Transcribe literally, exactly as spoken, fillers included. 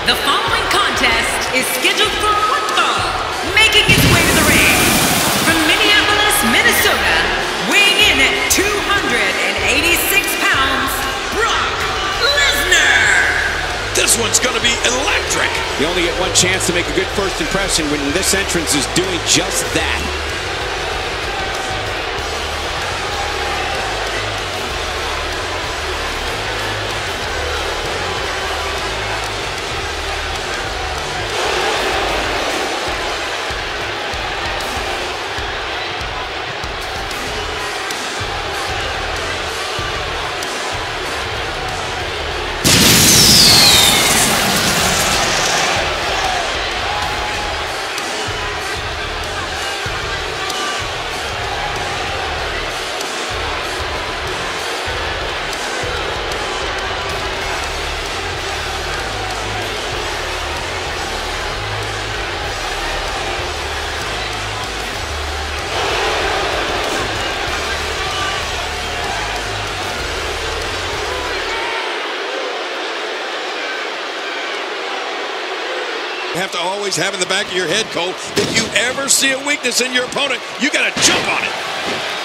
The following contest is scheduled for one fall, making its way to the ring. From Minneapolis, Minnesota, weighing in at two hundred eighty-six pounds, Brock Lesnar. This one's going to be electric. You only get one chance to make a good first impression when this entrance is doing just that. You have to always have in the back of your head, Cole, if you ever see a weakness in your opponent, you got to jump on it.